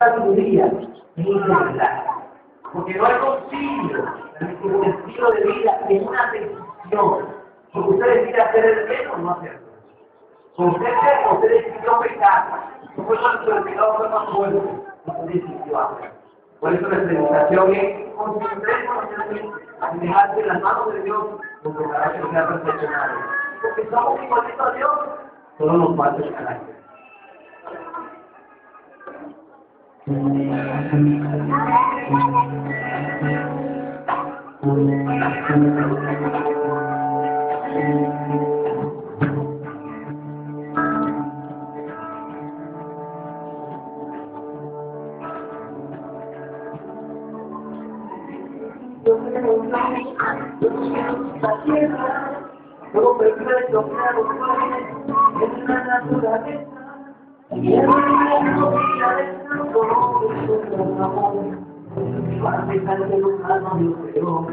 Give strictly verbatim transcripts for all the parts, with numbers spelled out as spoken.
sabiduría ni integridad. Porque no hay concilio, es un estilo de vida, es una decisión. Porque usted decide hacer el bien o no hacerlo. Con usted, usted decidió pecar. No fue cuando el pecado fue más fuerte. Usted decidió hacer. Por eso la predicación es concentrarnos en dejarse en las manos de Dios, porque para que sea perfeccionado. Porque somos igualitos a Dios, solo nos falta el carácter. Todo perfecto, claro, es la naturaleza. Y el mundo mira dentro de su amor. Para dejar que los almas lo creó.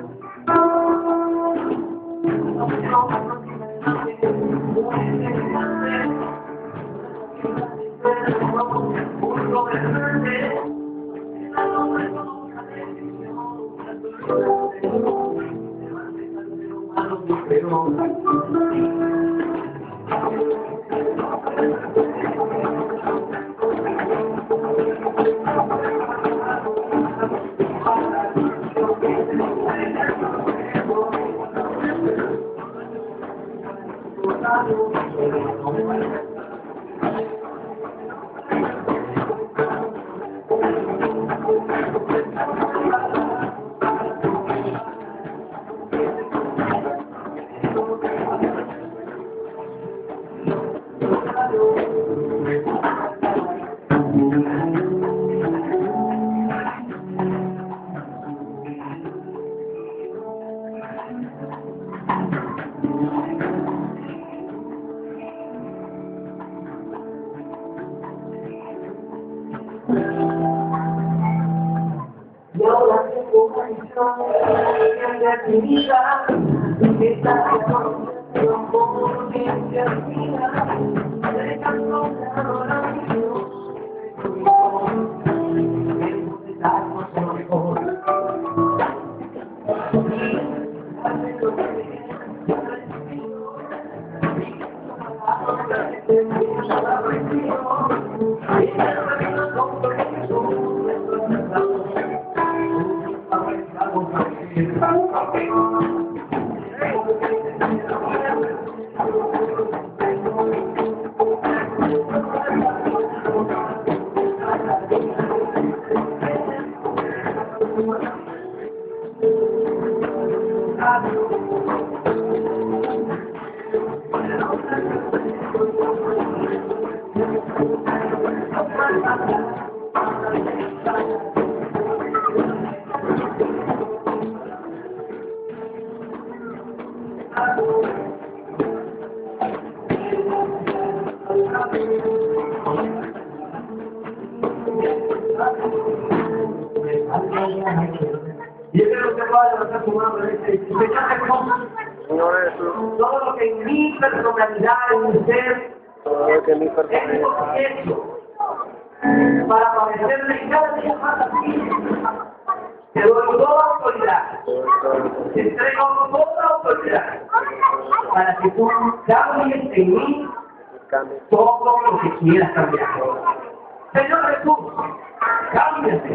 Y ahora tengo una visión de mi vida, esta situación como mi vida, dejando una adoración, de darnos lo mejor. Y él no se va a levantar su mano y dice, todo lo que en mi personalidad, en mi ser, tengo hecho para parecerle cada día más a ti. Te doy toda autoridad, te entrego toda autoridad para que tú cambies en mí todo lo que quieras cambiar. Señor Jesús, cámbiate.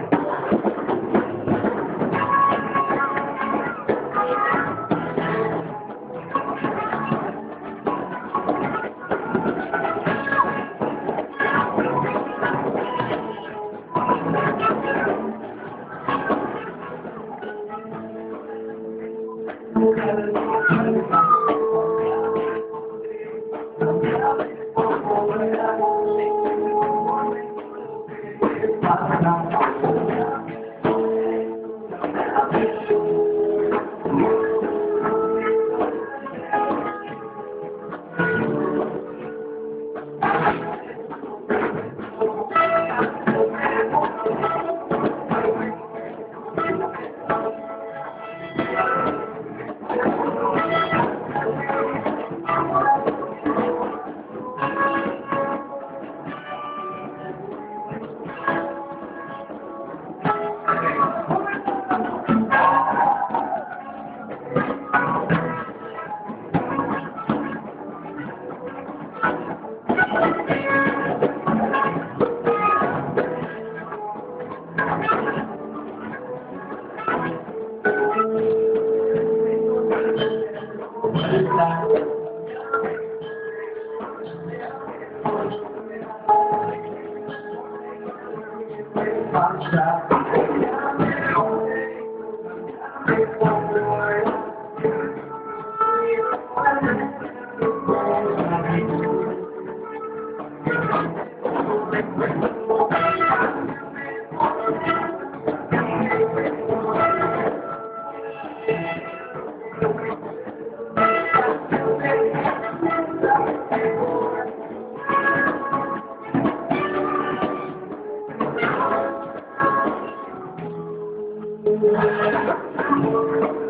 Thank you.